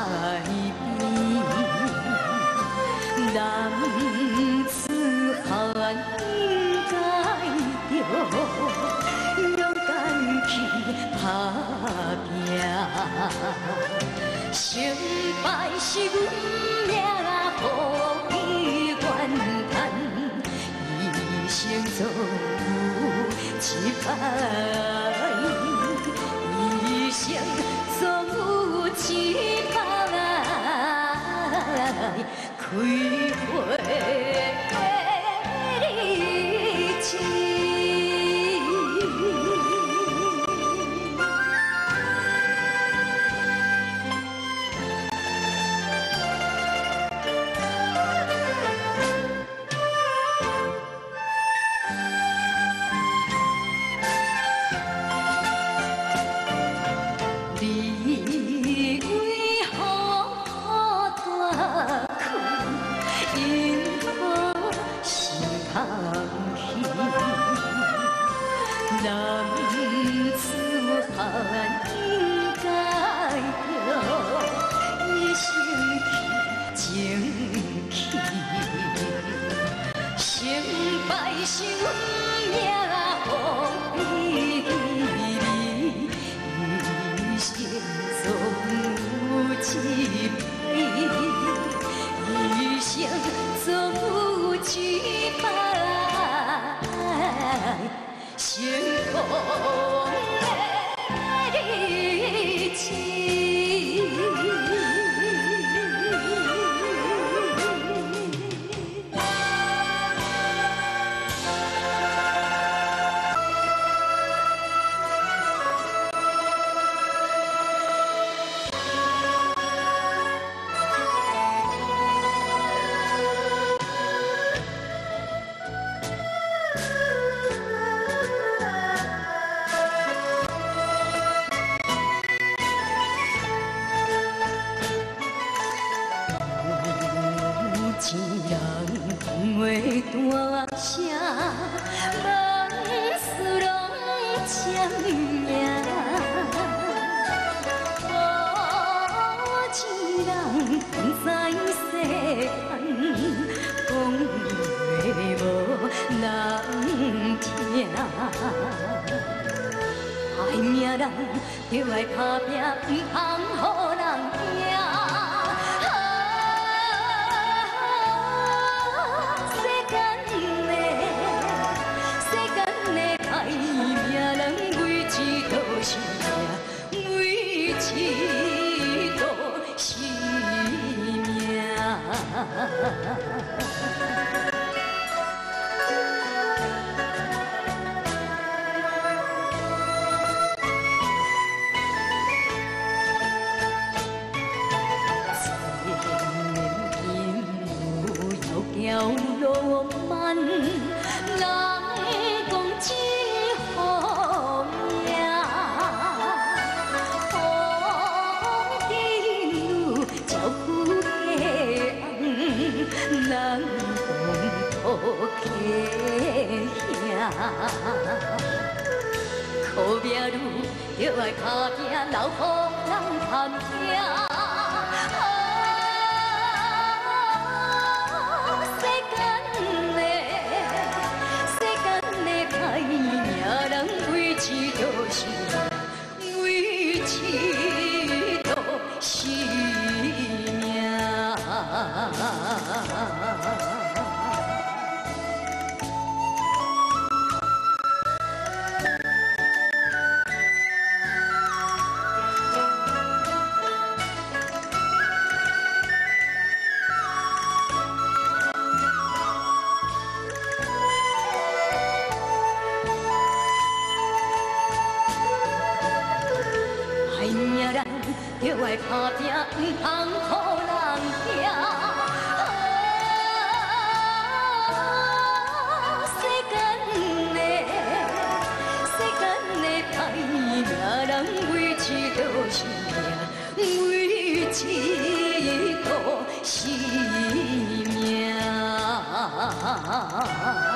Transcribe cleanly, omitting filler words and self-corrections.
男子汉应该着勇敢去打拼，成败是运命，何必怨叹？一生总有一败，一生总有一败。开花的日子。男子汉应该着一生去争气，成败是运命，何必理？一生总有一败，一生总有一败。幸福的日子。情人话大声，万事拢签名。无情人不知世间，讲话无人听。爱命人就爱打拼，唔通予人惊。是命，为一道是命。要浪漫，人讲真好命，好朋友照顾家翁，人讲抱客兄。苦命路就爱打拼，留予人谈听。一道是命，为一道是命。就爱打拼，唔通予人惊。世间的歹命人，为一道是命，为一道是命。